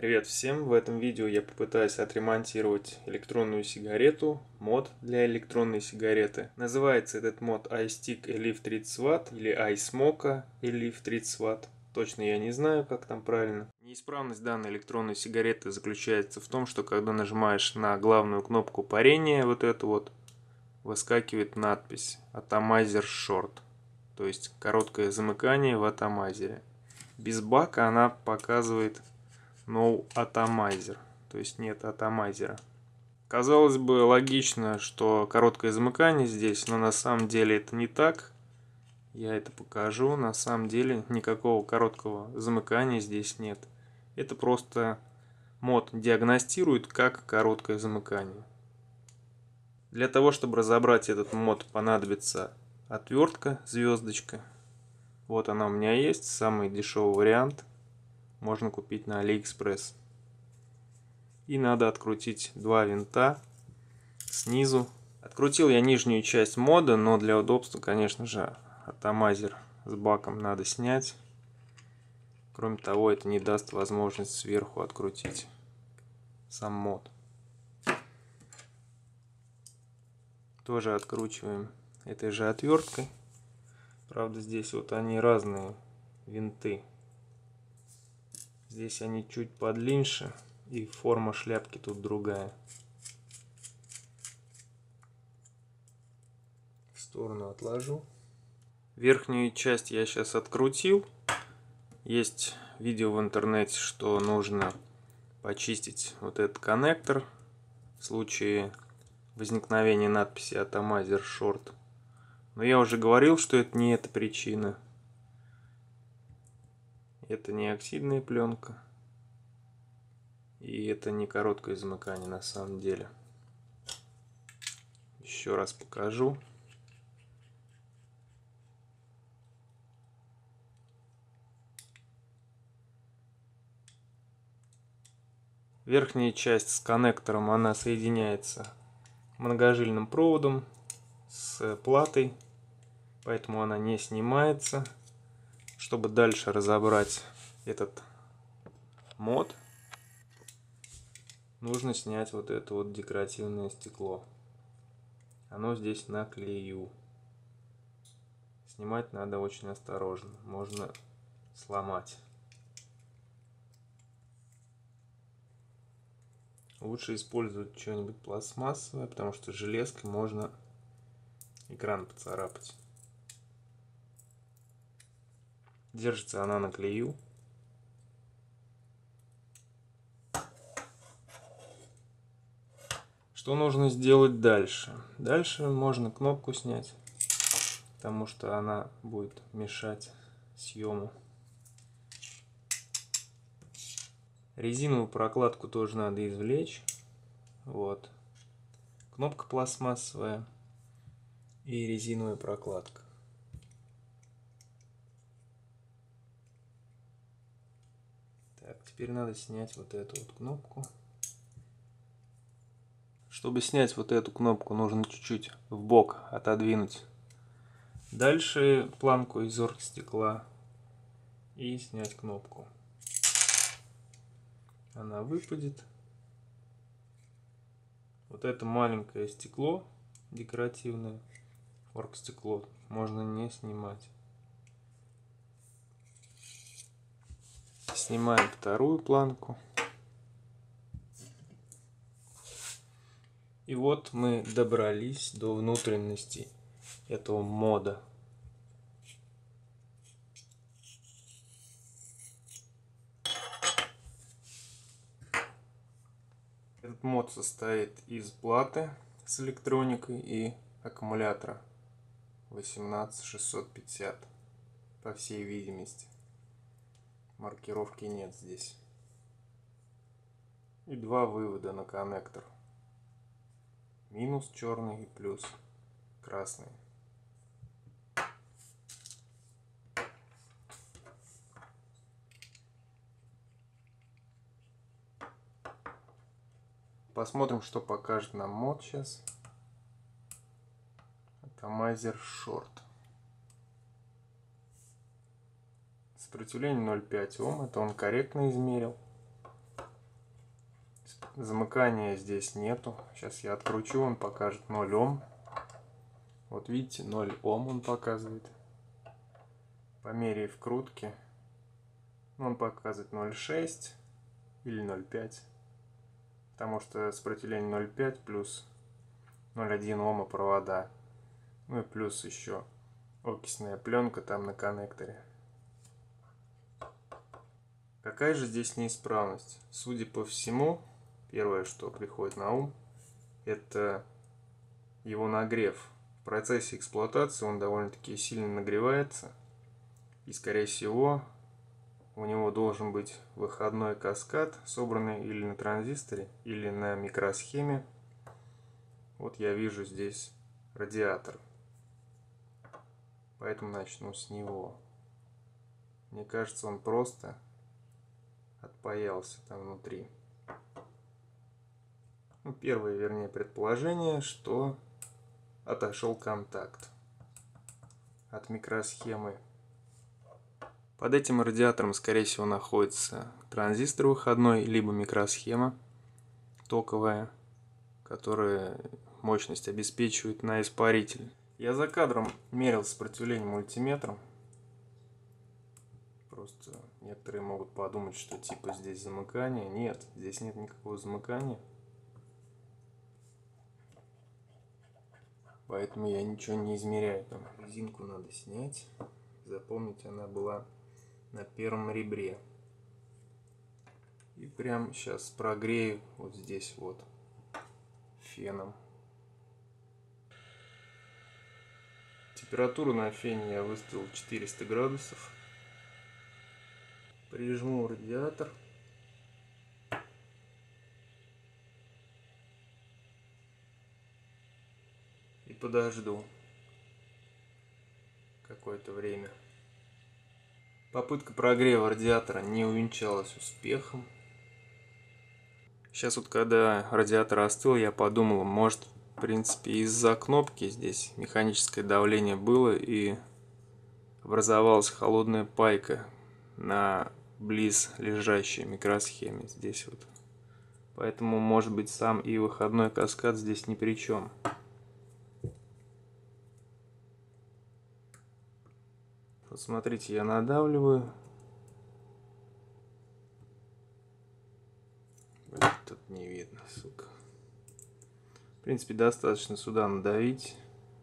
Привет всем! В этом видео я попытаюсь отремонтировать электронную сигарету, мод для электронной сигареты. Называется этот мод iStick Elif 30 Вт или iSmoke Elif 30 Вт. Точно я не знаю, как там правильно. Неисправность данной электронной сигареты заключается в том, что когда нажимаешь на главную кнопку парения, вот эту вот, выскакивает надпись Atomizer Short, то есть короткое замыкание в атомайзере. Без бака она показывает No Atomizer, то есть нет атомайзера. Казалось бы, логично, что короткое замыкание здесь, но на самом деле это не так. Я это покажу. На самом деле никакого короткого замыкания здесь нет. Это просто мод диагностирует как короткое замыкание. Для того, чтобы разобрать этот мод, понадобится отвертка, звездочка. Вот она у меня есть, самый дешевый вариант. Можно купить на AliExpress. И надо открутить два винта снизу. Открутил я нижнюю часть мода, но для удобства, конечно же, атомайзер с баком надо снять. Кроме того, это не даст возможность сверху открутить сам мод. Тоже откручиваем этой же отверткой. Правда, здесь вот они разные винты. Здесь они чуть подлиннее, и форма шляпки тут другая. В сторону отложу. Верхнюю часть я сейчас открутил. Есть видео в интернете, что нужно почистить вот этот коннектор в случае возникновения надписи Atomizer Short. Но я уже говорил, что это не эта причина. Это не оксидная пленка. И это не короткое замыкание на самом деле. Еще раз покажу. Верхняя часть с коннектором, она соединяется многожильным проводом с платой, поэтому она не снимается. Чтобы дальше разобрать этот мод, нужно снять вот это вот декоративное стекло. Оно здесь на клею. Снимать надо очень осторожно, можно сломать. Лучше использовать что-нибудь пластмассовое, потому что железкой можно экран поцарапать. Держится она на клею. Что нужно сделать дальше? Дальше можно кнопку снять, потому что она будет мешать съему. Резиновую прокладку тоже надо извлечь. Вот. Кнопка пластмассовая и резиновая прокладка. Так, теперь надо снять вот эту вот кнопку. Чтобы снять вот эту кнопку, нужно чуть-чуть в бок отодвинуть дальше планку из оргстекла и снять кнопку. Она выпадет. Вот это маленькое стекло декоративное, оргстекло, можно не снимать. Снимаем вторую планку. И вот мы добрались до внутренности этого мода. Этот мод состоит из платы с электроникой и аккумулятора 18650, по всей видимости. Маркировки нет здесь. И два вывода на коннектор. Минус черный и плюс красный. Посмотрим, что покажет нам мод сейчас. Atomizer Short. Сопротивление 0,5 Ом. Это он корректно измерил. Замыкания здесь нету. Сейчас я откручу, он покажет 0 Ом. Вот видите, 0 Ом он показывает. По мере вкрутки он показывает 0,6 или 0,5. Потому что сопротивление 0,5 плюс 0,1 Ома провода. Ну и плюс еще окисная пленка там на коннекторе. Какая же здесь неисправность? Судя по всему, первое, что приходит на ум, это его нагрев. В процессе эксплуатации он довольно-таки сильно нагревается. И, скорее всего, у него должен быть выходной каскад, собранный или на транзисторе, или на микросхеме. Вот я вижу здесь радиатор. Поэтому начну с него. Мне кажется, он просто отпаялся там внутри. Ну, первое, вернее, предположение, что отошел контакт от микросхемы. Под этим радиатором, скорее всего, находится транзистор выходной, либо микросхема токовая, которая мощность обеспечивает на испаритель. Я за кадром мерил сопротивление мультиметром. Просто некоторые могут подумать, что типа здесь замыкание. Нет, здесь нет никакого замыкания. Поэтому я ничего не измеряю. Там резинку надо снять. Запомнить, она была на первом ребре. И прям сейчас прогрею вот здесь вот феном. Температуру на фене я выставил 400 градусов. Прижму радиатор. И подожду какое-то время. Попытка прогрева радиатора не увенчалась успехом. Сейчас вот когда радиатор остыл, я подумал, может, в принципе, из-за кнопки здесь механическое давление было и образовалась холодная пайка на близ лежащей микросхеме здесь вот. Поэтому, может быть, сам и выходной каскад здесь ни при чем. Вот смотрите, я надавливаю. Блин, тут не видно, сука. В принципе, достаточно сюда надавить.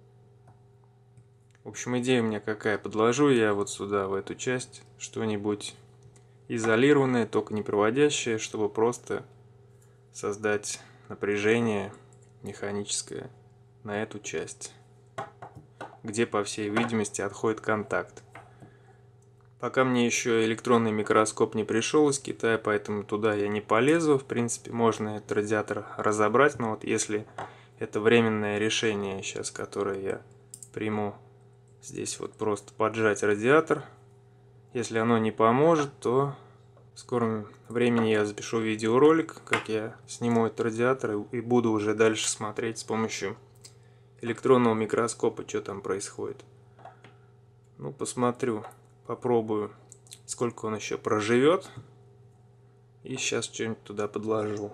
В общем, идея у меня какая. Подложу я вот сюда, в эту часть, что-нибудь изолированное, только не проводящее, чтобы просто создать напряжение механическое на эту часть, где, по всей видимости, отходит контакт. Пока мне еще электронный микроскоп не пришел из Китая, поэтому туда я не полезу. В принципе, можно этот радиатор разобрать, но вот если это временное решение сейчас, которое я приму, здесь вот просто поджать радиатор. Если оно не поможет, то в скором времени я запишу видеоролик, как я сниму этот радиатор, и буду уже дальше смотреть с помощью электронного микроскопа, что там происходит. Ну, посмотрю, попробую, сколько он еще проживет. И сейчас что-нибудь туда подложу.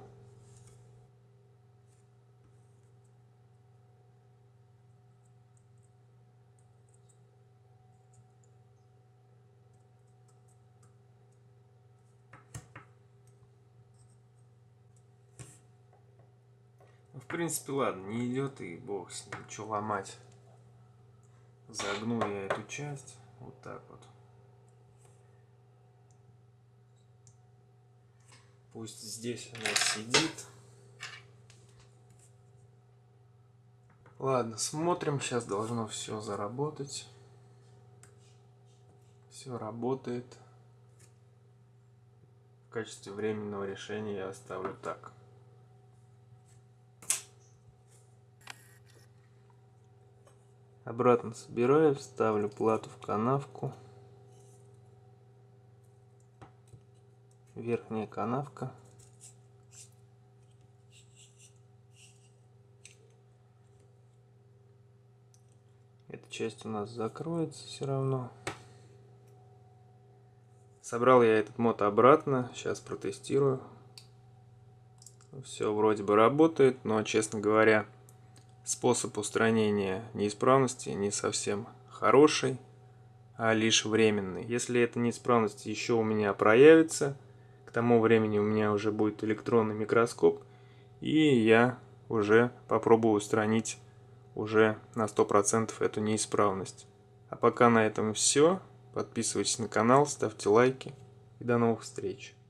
В принципе, ладно, не идет, и бог с ним, что ломать. Загну я эту часть вот так вот. Пусть здесь она сидит. Ладно, смотрим, сейчас должно все заработать. Все работает. В качестве временного решения я оставлю так. Обратно собираю, вставлю плату в канавку. Верхняя канавка. Эта часть у нас закроется все равно. Собрал я этот мод обратно. Сейчас протестирую. Все вроде бы работает, но, честно говоря, способ устранения неисправности не совсем хороший, а лишь временный. Если эта неисправность еще у меня проявится, к тому времени у меня уже будет электронный микроскоп, и я уже попробую устранить уже на 100% эту неисправность. А пока на этом все. Подписывайтесь на канал, ставьте лайки и до новых встреч.